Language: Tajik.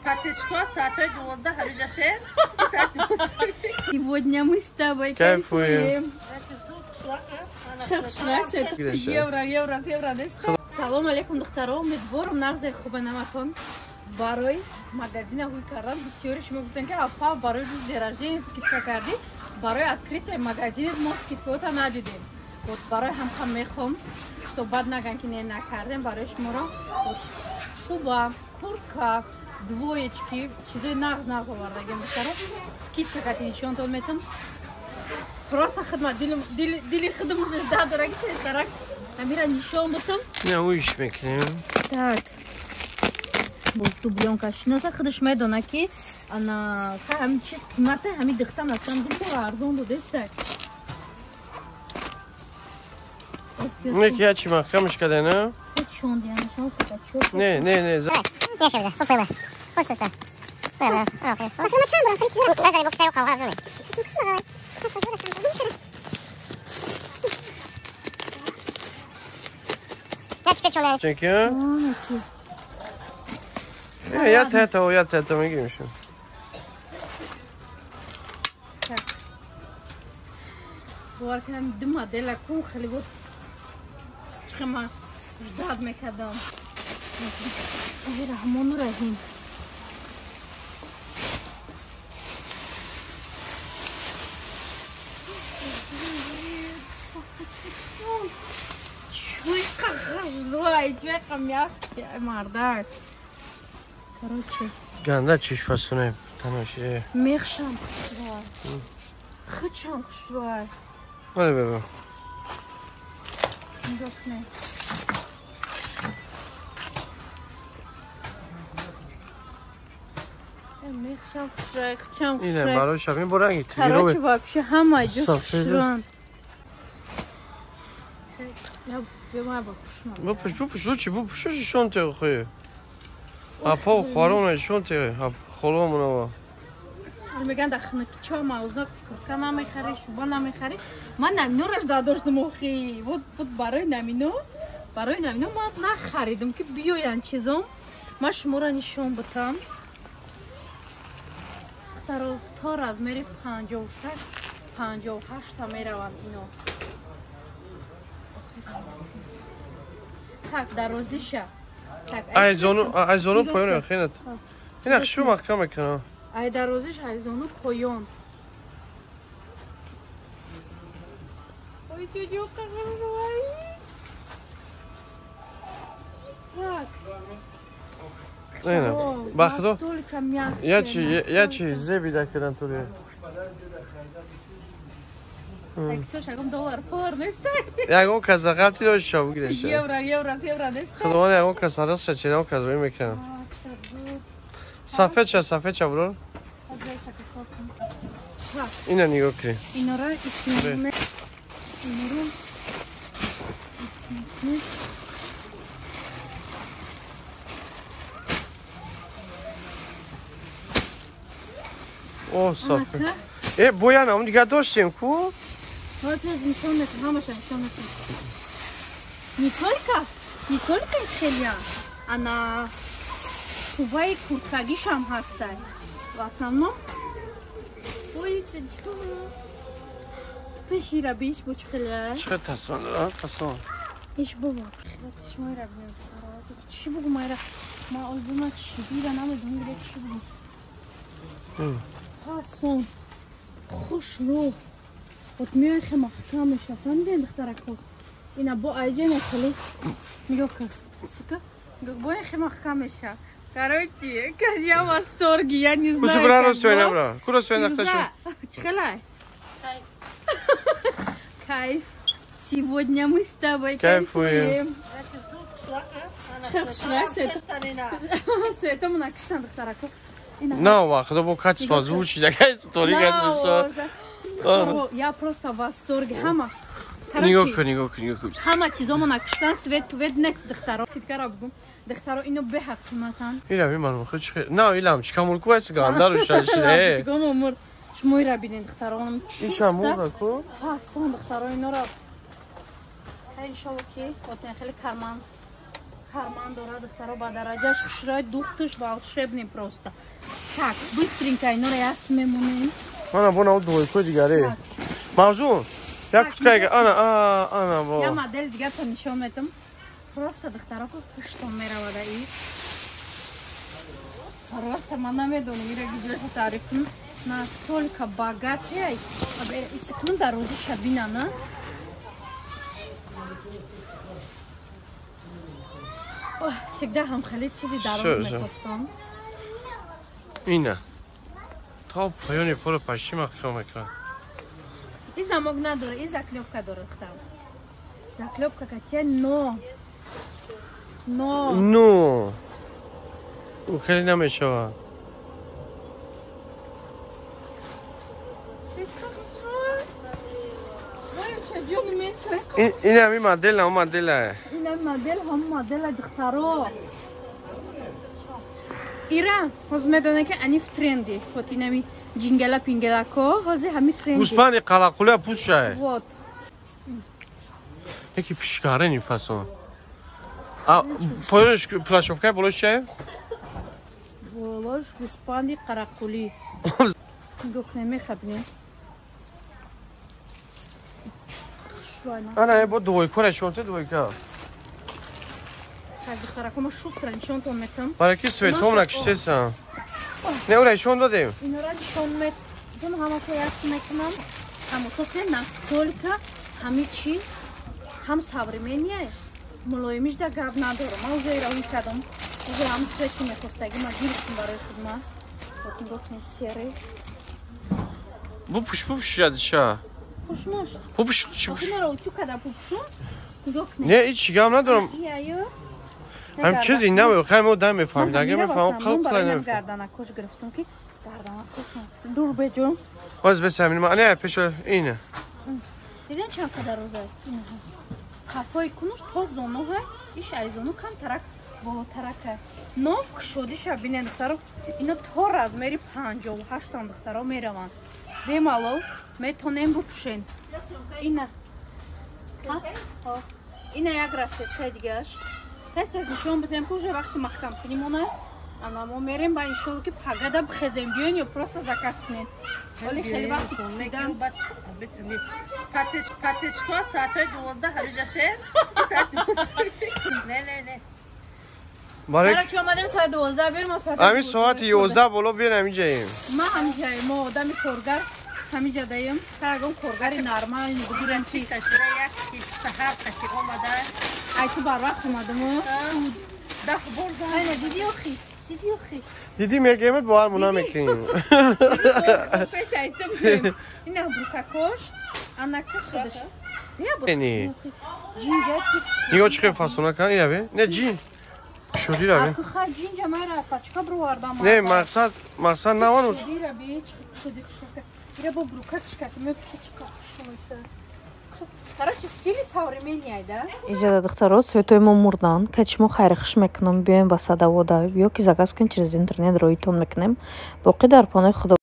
Патечко, саатҳои 12 ҳамиҷа шер. Саат 12. Сегодня мы с тобой кайфуем. Евро. Салом алейкум, духтаро. Умедворам нағзе хуба наматон. Барои магазина ҳуй кардам. Бисёри шумо гуфтан ки апа барои рӯзи день рождения скидка кардӣ. Барои открытие магазини мо скидкаота надидем. Вот барои ҳам мехом, то бад наган ки не накардем. Барои шуморо шуба, куртка, двоечки, чизои нағз овардагем духтаро. Скидка кати нишонтон метам. Просто хидмат, дили хидм да дораг тарак. Амира нишон бутам. Не уиш мекунем. Так. Бусту бленка шиноса хидш медона ки ана ҳам чиз қимата ҳами дихтан астан бутам арзон будеста. Не ки ячи махкамш каде не? Чон диана шон фоточоп. Не. Не шевда. Попробуй. Послушай. Давай. Окей. Вот на чём было? Дай бог тебе кого возьми. Я теперь чё Чеки? Я это мигим еще. Так. Варкам дума дела кун хали вот. Чхама ждад мекадам. Рахмону рахим. Чуйка мягкий, мардак. Короче. Ганда чиш фасоне тамаши. Мехшам хушрай. Хычам хушрай. Оля беба. Докне. Мехшам хушрай, хычам хушрай. Ине барош абин боранги. Короче, вообще хама идёт хушран. Бупуш, шон те хое. Апа хорона шон те, холомона. Меган дахна чома узнак кана мехари, шуба намехари. Ман наминораш дадоштам охи. Вот барои намино ман нахаридам ки биёян чизом. Ман шуморо нишон бутам. То размери 56 та мераванд ино. Так, дарозиша. Так, айзону поён хенат. Ина шу махкам мекана. Ай дарозиш айзону поён. Ой, чудо какой. Так. Ина, бахдо. Ячи зеби дакадан туре. $100 пар неста. Ягон казагати lo шав гиреш. Евро неста. Худован ягон казарас чачена казвай мекана. Сафеча бро. Ина нигоҳ кӣ. Инора исмине. О, сафе. Боян ам дига доштем ку? Вот я нишон метам, ҳамаша нишон метам. Не только хелия, она куваи курткагишам ҳастай. В основном ой, чё? Пешира биш буч хелия. Чё тасон, а? Тасон. Иш баба. Шмайра бин. Чӣ бугу майра? Ма альбома шибира намедонам гирек чӣ бугу. Тасон. Хушрӯ. Вот миёй хе маҳкам меша. Фаҳмидем духтарако? Ина бо айҷена хеле. Нигоҳ кар. Сука. Бо хе маҳкам меша. Короче, я в восторге, я не знаю. Куда брала сегодня, бра? Куда сегодня хочешь? Чхелай. Кайф. Сегодня мы с тобой кайфуем. Света мы накишем духтарако. На вахт, бо качество звучит, такая история, что. Я просто в восторге. Хама. Нигоҳ. Хама чизомо накиштан свет некс духтаро. Скидкара бугум. Духтаро ино беҳақ қиматан. Ина миманам хучхе. На илам чикамул кувайс гандару шашире. Тигомо умр. Шмойра бинен духтаронам. Ишамура ку? Фасон духтаро инора. Иншалло ки отен хеле карман Карман дорад духтаро ба дараҷаш широи духтуш волшебный просто. Так, быстренько инора яст мемонем. Ана бона у двойку дигаре. Мавзун. Як куткайга ана бо. Я модель дигар-то нишон метам. Просто духтаро ко пуштон меравада и. Просто ман намедонам ира гиҷоша таъриф кунам. Настолько богатый. Исыкнам дар рӯзи шабина, на? Всегда ҳам хеле чизи дароз мехостам. Ина. То поёни пуро паши махкам мекра. И замок надора, и заклёпка дорад там. Заклёпка Катя, но. Ну. Хеле намешава. Ина ми модель, ам модель. Ина модель, ҳам модель духтаро. Ира, ҳоз медона ки ани в тренди. Вот инами джингела пингелако, ҳози ҳами тренди. Успани қалақуля пушай. Вот. Яки пишкарени фасон. А поёш плашовка болош чай? Болош гуспани қарақули. Гук немехабне. Ана бо двойку решонте двойка. Так духтарако ма шустра нишонтон метам. Барои ки светом накиштесан. Не ура нишон додем. Инора нишон метам, ҳамако яст мекунам. Ҳамото ки настолько ҳами чи ҳам современияе. Мулоимиш да гап надорам. Ма уже ира кардам. Уже ҳам цвети мехостаги ма гирифтам барои худма. Вот гуфтам серый. Бу пуш ядиша. Пушмош. Пуш чи пуш. Инора утю када пушум. Гуфтам. Не ич гам надорам. Яё. Ҳам чизи наве хаймо дам мефаҳмид. Агар мефаҳмам халқ қилай. Гарданакош гирифтам ки гарданакош дур беҷо. Боз бесамин ма не пешо ина. Диден чанд қадар роза? Хафои кунуш то зоноҳа, иш айзону кам тарак болотарака. Но кушоди шабинен духтаро, ино то размери 58 духтаро мераванд. Бемалол метонем бупушен. Ина. Ина як расетка дигаш. Тез нишон бидем ки уже вақти маҳкам куним, ана мо мерем ба иншоалло ки пагада бихезем биён ё просто заказ кунем. Вале хеле вақти кушидам. Катечко саатҳои 12 ҳавиҷашем. Саат 12. Не. Бара чӣ омадем саат 12 берем, саат Ами соати 11 боло биён ҳамиҷаем. Ма ҳамиҷаем, мо одами коргар ҳамиҷадаем. Тагон коргари нормални бигирем чи Кашира як ки саҳар каши омада. ай ту барвақт омадаму. 10 бор зам. Айна диди охи. Дидим ягемет бо ҳар муна мекунем. Пеш айтам. Ина брукакош, анака шудаш. Ени. Джинҷа. Нигоҳ чӣ хел фасона кан ина бе? Не ҷин. Шуди раве. Аку ха джинҷа мара пачка бровардам. Не мақсад навон. Шуди раби, шуди кушака. Ира бо брукак чикати ме кушачка. Короче, стили современный, да? Иҷода духтаро, светои мо мурдан. Качи мо хайрихиш мекунам, биёем ба Садовода, ё ки заказ кунем через интернет роитон мекунем. Боқӣ дар понои худо.